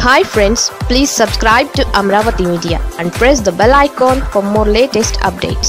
Hi friends, please subscribe to Amravati Media and press the bell icon for more latest updates.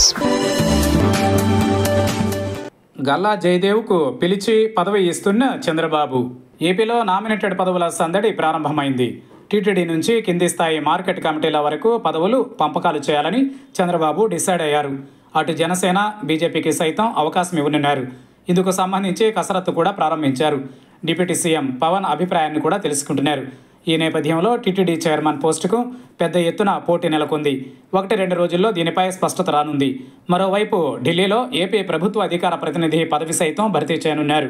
Galla జయదేవ్కు పిలిచి పదవి ఇస్తున్న చంద్రబాబు. ఏపీలో nominated పదవుల సందడి ప్రారంభమైంది. టీటీడీ నుంచి కింది స్థాయి మార్కెట్ కమిటీల వరకు పదవులు పంపకాలు చేయాలని చంద్రబాబు డిసైడ్ అయ్యారు. అటు జనసేన, బీజేపీకి సైతం అవకాశం ఇవ్వనున్నారు. ఇందుకు సంబంధించి కసరత్తు కూడా ప్రారంభించారు. డిప్యూటీ సీఎం పవన్ అభిప్రాయాన్ని కూడా తెలుసుకుంటున్నారు. ఈ నేపథ్యంలో టీటీడీ చైర్మన్ పోస్టుకు పెద్ద ఎత్తున పోటీ నెలకొంది. 1-2 రోజుల్లో దీనిపై స్పష్టత రానుంది. మరోవైపు ఢిల్లీలో ఏపీ ప్రభుత్వ అధికార ప్రతినిధి పదవి సైతం భర్తీ చేయనున్నారు.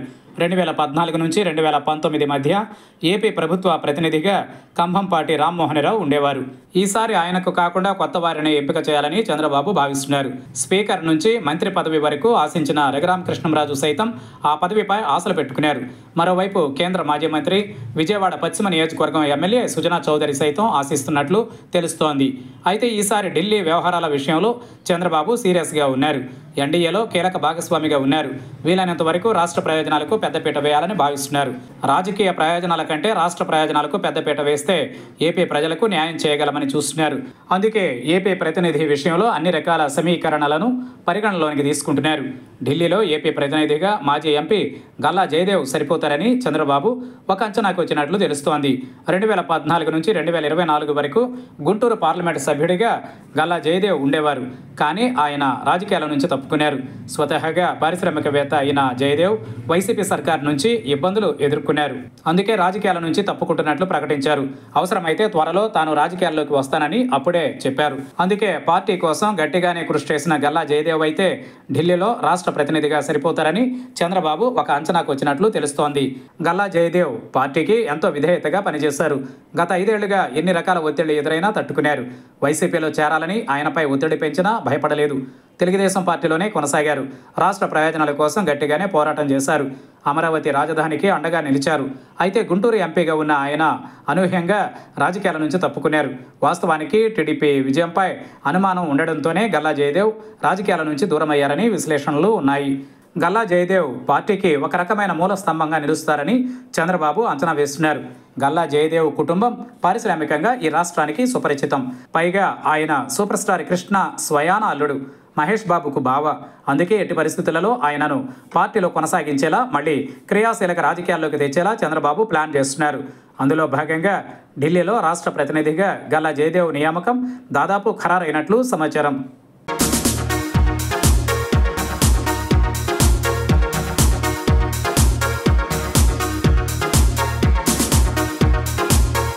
2014 నుంచి 2019 మధ్య ఏపీ ప్రభుత్వ ప్రతినిధిగా కంభంపాటి రామ్మోహనరావు ఉండేవారు. ఈసారి ఆయనకు కాకుండా కొత్త వారిని ఎంపిక చేయాలని చంద్రబాబు భావిస్తున్నారు. స్పీకర్ నుంచి మంత్రి పదవి వరకు ఆశించిన రఘురామకృష్ణంరాజు సైతం ఆ పదవిపై ఆశలు పెట్టుకున్నారు. మరోవైపు కేంద్ర మాజీ మంత్రి, విజయవాడ పశ్చిమ నియోజకవర్గం ఎమ్మెల్యే సుజనా చౌదరి సైతం ఆశిస్తున్నట్లు తెలుస్తోంది. అయితే ఈసారి ఢిల్లీ వ్యవహారాల విషయంలో చంద్రబాబు సీరియస్గా ఉన్నారు. ఎన్డీఏలో కీలక భాగస్వామిగా ఉన్నారు. వీలైనంత వరకు రాష్ట్ర ప్రయోజనాలకు పెద్దపీట వేయాలని భావిస్తున్నారు. రాజకీయ ప్రయోజనాల కంటే రాష్ట్ర ప్రయోజనాలకు పెద్దపీట వేస్తే ఏపీ ప్రజలకు న్యాయం చేయగలమని చూస్తున్నారు. అందుకే ఏపీ ప్రతినిధి విషయంలో అన్ని రకాల సమీకరణలను పరిగణలోనికి తీసుకుంటున్నారు. ఢిల్లీలో ఏపీ ప్రతినిధిగా మాజీ ఎంపీ గల్లా జయదేవ్ సరిపోతారని చంద్రబాబు ఒక అంచనాకు వచ్చినట్లు తెలుస్తోంది. 2014 నుంచి 2024 వరకు గుంటూరు పార్లమెంటు సభ్యుడిగా గల్లా జయదేవ్ ఉండేవారు. కానీ ఆయన రాజకీయాల నుంచి తప్పుకున్నారు. స్వతహాగా పారిశ్రామికవేత్త అయిన జయదేవ్ వైసీపీ సర్కార్ నుంచి ఇబ్బందులు ఎదుర్కొన్నారు. అందుకే రాజకీయాల నుంచి తప్పుకుంటున్నట్లు ప్రకటించారు. అవసరమైతే త్వరలో తాను రాజకీయాల్లోకి వస్తానని అప్పుడే చెప్పారు. అందుకే పార్టీ కోసం గట్టిగానే కృషి చేసిన గల్లా జయదేవ్ అయితే ఢిల్లీలో రాష్ట్ర ప్రతినిధిగా సరిపోతారని చంద్రబాబు ఒక అంచనాకు వచ్చినట్లు తెలుస్తోంది. గల్లా జయదేవ్ పార్టీకి ఎంతో విధేయతగా పనిచేశారు. గత 5 ఏళ్లుగా ఎన్ని రకాల ఒత్తిళ్లు ఎదురైనా తట్టుకున్నారు. వైసీపీలో చేరాలని ఆయనపై ఒత్తిడి పెంచినా భయపడలేదు. తెలుగుదేశం పార్టీలోనే కొనసాగారు. రాష్ట్ర ప్రయోజనాల కోసం గట్టిగానే పోరాటం చేశారు. అమరావతి రాజధానికి అండగా నిలిచారు. అయితే గుంటూరు ఎంపీగా ఉన్న ఆయన అనూహ్యంగా రాజకీయాల నుంచి తప్పుకున్నారు. వాస్తవానికి టీడీపీ విజయంపై అనుమానం ఉండడంతోనే గల్లా జయదేవ్ రాజకీయాల నుంచి దూరమయ్యారని విశ్లేషణలు ఉన్నాయి. గల్లా జయదేవ్ పార్టీకి ఒక రకమైన మూల స్తంభంగా నిలుస్తారని చంద్రబాబు అంచనా వేస్తున్నారు. గల్లా జయదేవ్ కుటుంబం పారిశ్రామికంగా ఈ రాష్ట్రానికి సుపరిచితం. పైగా ఆయన సూపర్ స్టార్ కృష్ణ స్వయాన అల్లుడు, మహేష్ బాబుకు బావ. అందుకే ఎట్టి పరిస్థితులలో ఆయనను పార్టీలో కొనసాగించేలా, మళ్ళీ క్రియాశీలక రాజకీయాల్లోకి తెచ్చేలా చంద్రబాబు ప్లాన్ చేస్తున్నారు. అందులో భాగంగా ఢిల్లీలో రాష్ట్ర ప్రతినిధిగా గల్లా జయదేవ్ నియామకం దాదాపు ఖరారైనట్లు సమాచారం.